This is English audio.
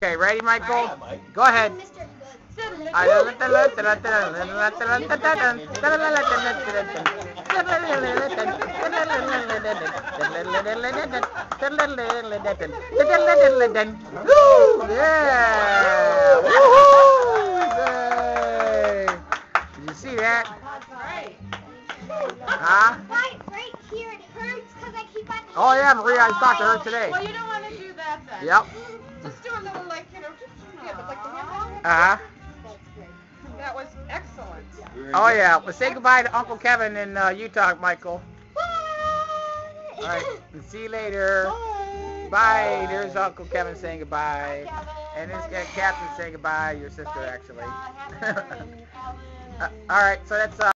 Okay, ready, Michael? Go ahead. Woo! Yeah! Woohoo! Yay! Did you see that? Huh? Right here it hurts because I keep on. Oh yeah, Maria, I talked to her today. Well, you don't want to do that then. Yep. Just do a little, like, yeah, but like the hand. Uh-huh. That was excellent. Oh yeah. Well, say goodbye to Uncle Kevin in Utah, Michael. Bye. All right. See you later. Bye. Bye. There's Uncle Kevin saying goodbye. Kevin. And this guy, Captain, saying goodbye. Your sister, actually. Heather and Ellen. All right. So that's